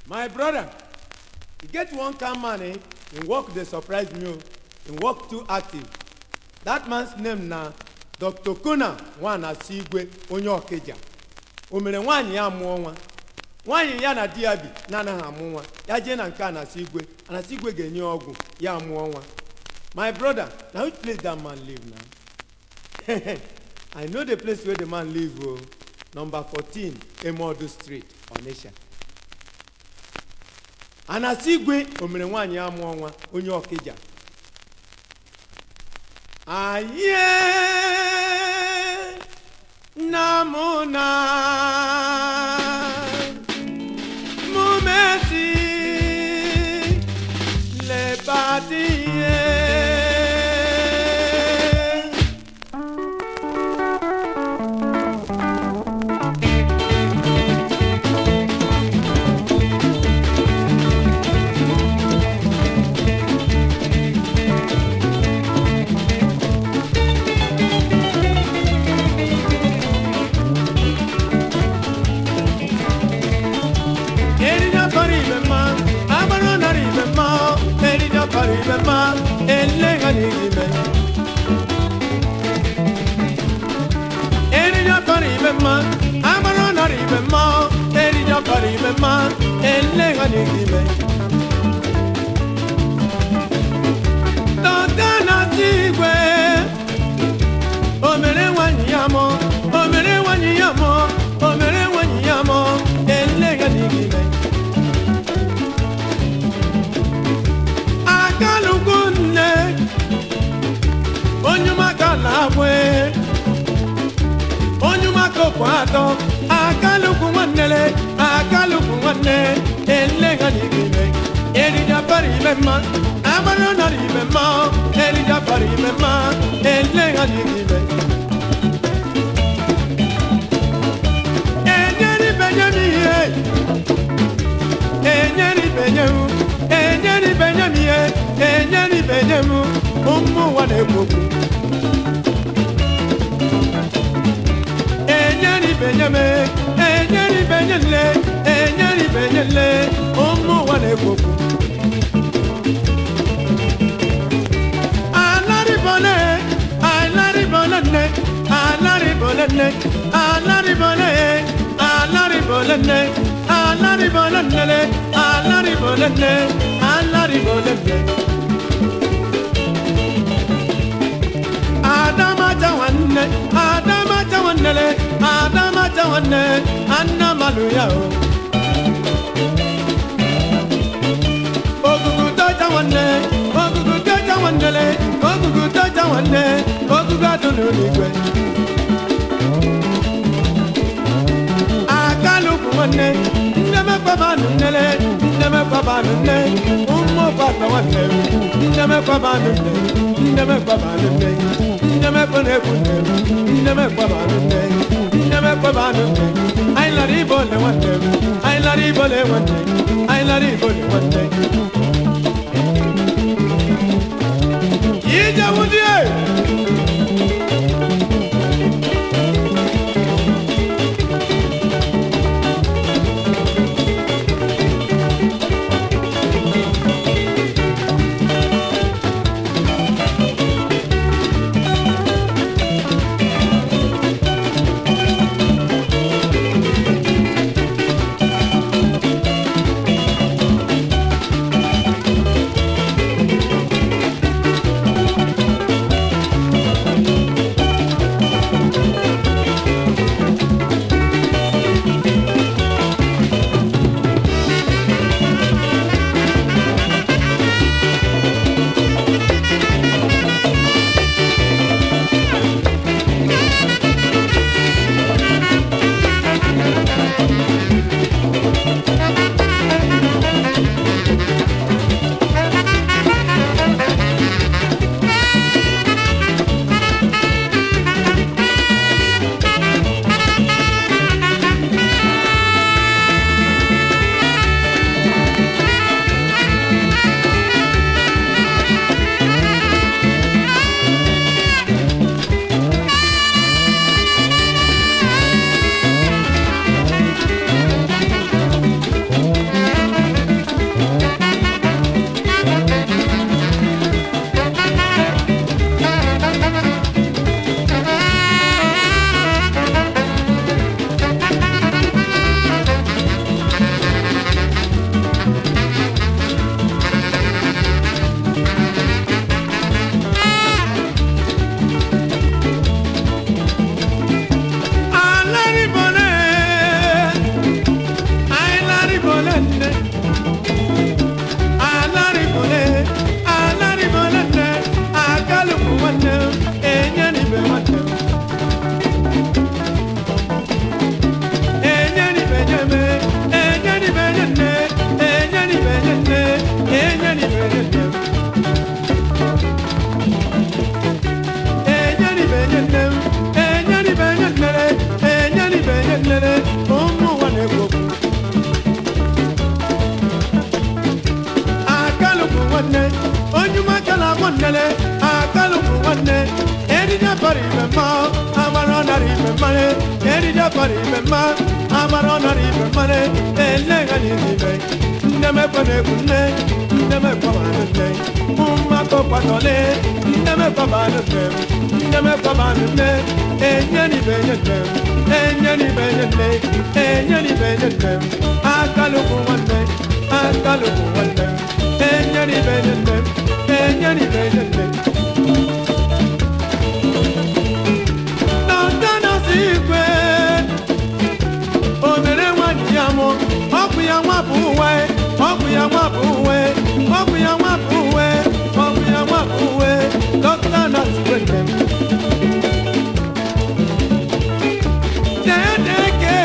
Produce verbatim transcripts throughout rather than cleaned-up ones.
My brother, you get one calm man, eh? In work they surprise me. In work too active. That man's name na Doctor Kona Wana Sigwe onye Okeja. O mere nwanyi ya mụọ nwa. Nwanyi ya na di abi na na ha mụọ nwa. Ya je na nke na Sigwe, ana Sigwe ga-enye ọgwụ ya mụọ nwa. My brother, now which place that man live now? I know the place where the man live. Oh, number fourteen, Emodu Street, Onitsha. Ana Sigwe o mere nwanyi ya mụọ nwa onye Okeja. Aye namuna mumeti le badie. Paribema, eleganime. Erija paribema, amarona ribema. Erija paribema, eleganime. Totana Sigwe, omere wanyamo, omere wanyamo, omere wanyamo, eleganime. Onye Onyumako kwato akaluku wanele akaluku wane elenga nigime elija pari mema amano nari mema elija pari mema elenga nigime enyeri benyami enyeri benyemu enyeri benyami enyeri benyemu umu wane boku Benyame, enyeri benyele, enyeri benyele, omo wane boku. Alari bole, alari bolene, alari bolene, alari bole, alari bolene, alari bolene, alari bolene, alari bolene. Adama jawanne, Adama jawanne, Adama jawanne, Anna maluya o. Ogugu jawanne, Ogugu jawanne, Ogugu jawanne, Ogugu adunu ligwe. Akaluku wanne, ndeme kwa banu nele, ndeme kwa banu ne, umo kwa wanne, ndeme kwa banu ne, ndeme kwa banu ne. Never gonna never never I let it one day. I let it one day. I let it one day. Ija Woody. bolende alari bole alari bolende akalu kuwane enyani be wate enyani be nyame enyani be nyane enyani be nyane enyani be nyane enyani be nyane enyani be nyane enyani be nyane omu wane goku akalu kuwane onyuma kala wonele akalu kuwane edija pari mema amarona ri memale edija pari mema amarona ri memale elenga ni nibe ndeme kone kunne ndeme kwa banne umma ko patole ndeme kwa banne ndeme kwa banne enyani benyene enyani benyene enyani benyene akalu kuwane akalu kuwane enyani benyene enyani benyene nandana sikwe omere wanyamo okuya mwabuwe okuya mwabuwe okuya mwabuwe okuya mwabuwe nandana sikwe dedeke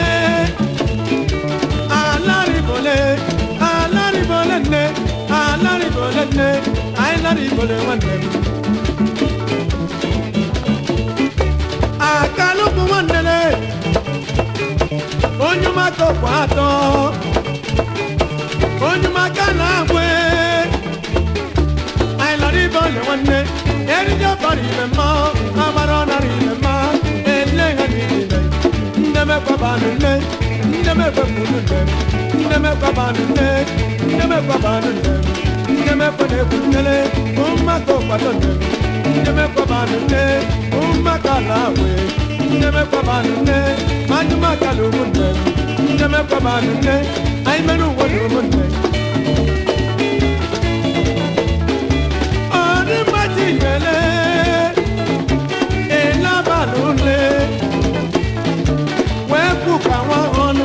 alari bole alari bole ne alari bole ne alari bole wane akalu kuwanele onyuma to kwato onyuma kana gwe alari bole wane erija bari mema amarona ri mema elenga ni ne ndeme kwa banune ndeme kwa bunune ndeme kwa banune ndeme kwa banune ndeme kwa ne kunele umma ko patone ndeme kwa banune umma kalawe ndeme kwa banune majuma kalumune ndeme kwa banune ai menu wonumune ori majingele ela banune weku kawa onu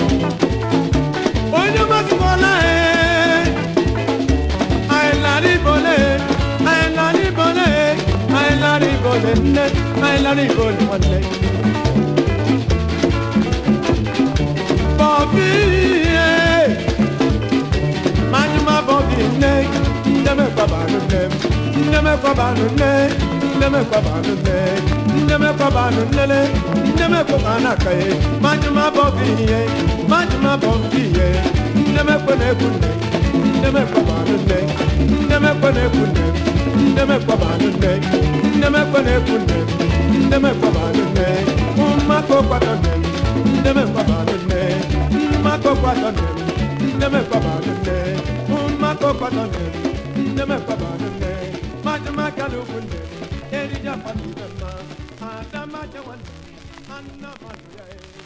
onye masikola e ai lari bole ai lari bole ai lari bole ne ai lari bole wane Bobby Manuma Bobby ne ndeme kwa banune ndeme kwa banune ndeme kwa banune ndeme kwa banune ndeme kwa banakaye Manuma Bobby Manuma Bobby ndeme kwa ne kunne ndeme kwa banune ndeme kwa ne kunne ndeme kwa banune ndeme kwa ne kunne ndeme kwa banune umma ko patone ndeme kwa banune umma ko patone ndeme kwa banune umma ko patone ndeme kwa banune majuma kalubune erija patone ma adama jawan anna manuya